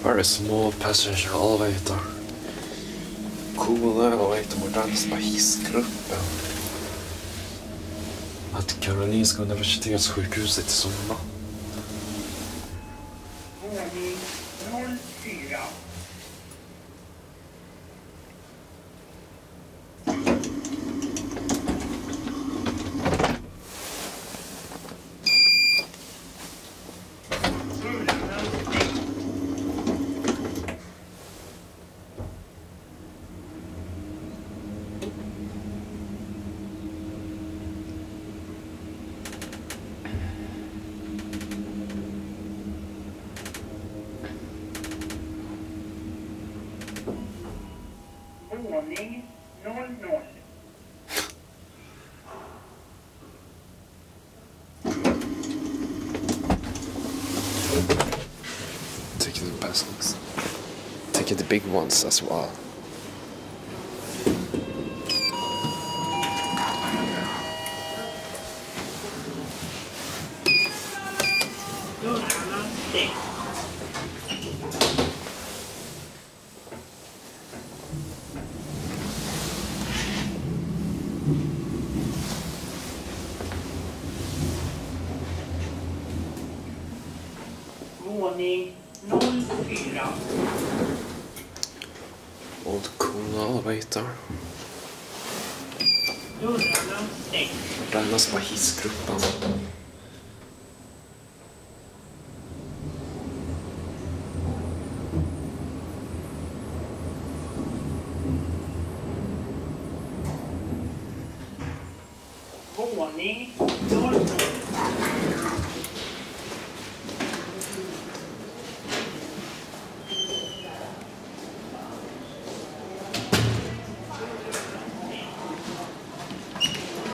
Very small passenger elevator. Cool elevator, modern hissgruppen. Att Karolinska universitetssjukhuset i Solna. Våning 04. Våning 00. Taking the passengers. Taking the big ones as well. Dörrarna stängs. Våning 04. Old cool elevator. Dörrarna stängs. Brännas på hissgruppen. Våning 00.